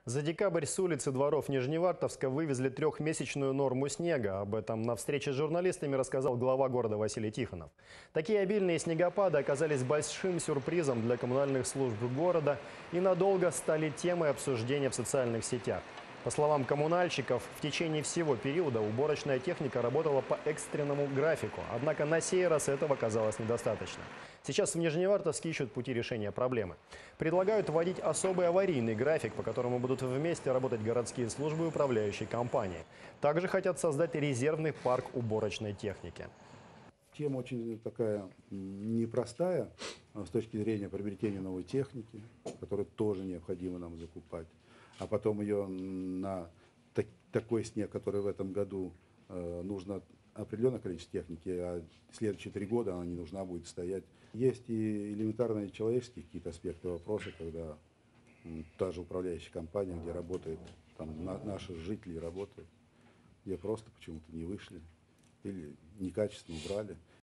За декабрь с улицы дворов Нижневартовска вывезли трехмесячную норму снега. Об этом на встрече с журналистами рассказал глава города Василий Тихонов. Такие обильные снегопады оказались большим сюрпризом для коммунальных служб города и надолго стали темой обсуждения в социальных сетях. По словам коммунальщиков, в течение всего периода уборочная техника работала по экстренному графику. Однако на сей раз этого оказалось недостаточно. Сейчас в Нижневартовске ищут пути решения проблемы. Предлагают вводить особый аварийный график, по которому будут вместе работать городские службы и управляющие компании. Также хотят создать резервный парк уборочной техники. Тема очень такая непростая с точки зрения приобретения новой техники, которую тоже необходимо нам закупать. А потом ее на такой снег, который в этом году нужно определенное количество техники, а следующие 3 года она не нужна будет стоять. Есть и элементарные человеческие какие-то аспекты вопроса, когда та же управляющая компания, где работает, там наши жители работают, где просто почему-то не вышли или некачественно убрали.